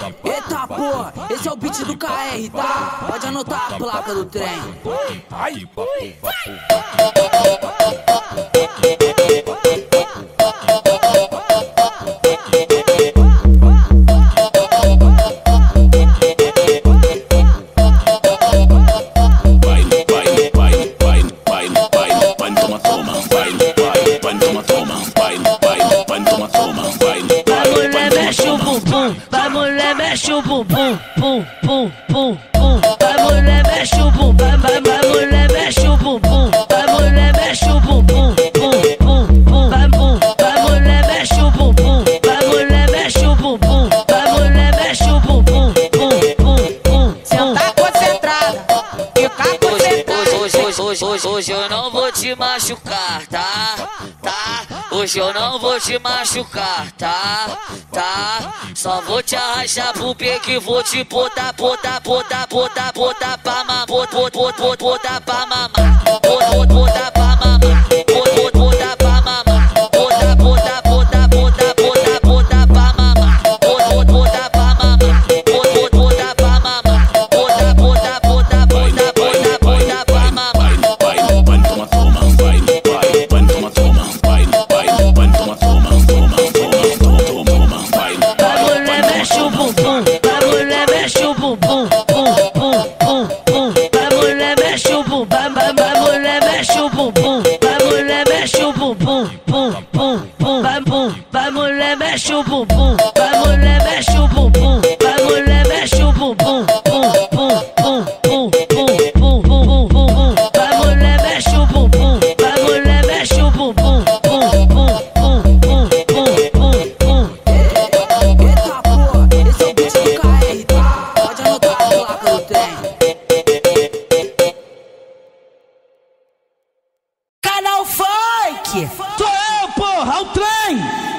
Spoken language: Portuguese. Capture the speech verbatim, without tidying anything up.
Eita porra, esse é o beat do K R, tá? Pode anotar a placa do trem. Ai, Vai mulher mexe o bumbum, pum, pum, pum, pum. Vai mulher mexe o bumbum, vai, vai, vai mulher mexe o bumbum. Vai mulher mexe o bumbum, pum, pum, pum. Vai pum, vai mulher mexe o bumbum. Vai mulher mexe o bumbum. Vai mulher mexe o bumbum, pum, pum, pum. Cê tá concentrada, fica concentrada. Hoje, hoje, hoje, hoje, hoje eu não vou te machucar, tá? Tá? Hoje eu não vou te machucar, tá? Tá? Só vou te arrastar pro peito, vou te botar, botar, botar, botar, botar pra mamar, botar, botar, botar pra mamar, botar, botar pra mamar, botar, botar pra mamar, botar, botar, botar, botar, botar, botar pra mamar, botar, botar pra mamar, botar, botar pra mamar, botar, botar, botar, botar, botar, botar pra mamar. vai, vai, toma, toma, vai, vai, vai, toma, toma, vai, vai, vai, toma, toma, toma, toma, toma, toma, vai. Vai mulher mexe o bumbum, vai mulher mexe o bumbum, pum, pum, pum, pum. Vai mulher mexe o bumbum, vai, vai, vai mulher mexe o bumbum, vai mulher mexe o bumbum, pum, pum, pum. Vai pum, vai mulher mexe o bumbum, vai mulher mexe o bumbum, vai mulher mexe o bumbum, pum, pum, pum, pum, pum, pum, pum, pum, pum. Vai mulher mexe o bumbum, vai mulher mexe o bumbum, pum, pum, pum, pum, pum, pum, pum. Eita porra, esse é o beat do K R, tá? Pode anotar a placa do trem. Canal Funk! Sou eu, porra, é o trem!